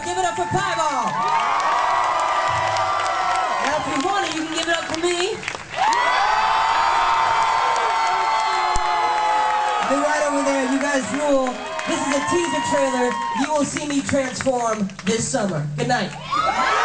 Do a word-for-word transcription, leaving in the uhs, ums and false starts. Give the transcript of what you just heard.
Give it up for Pieball. Now, if you want it, you can give it up for me. They're right over there. You guys rule. This is a teaser trailer. You will see me transform this summer. Good night.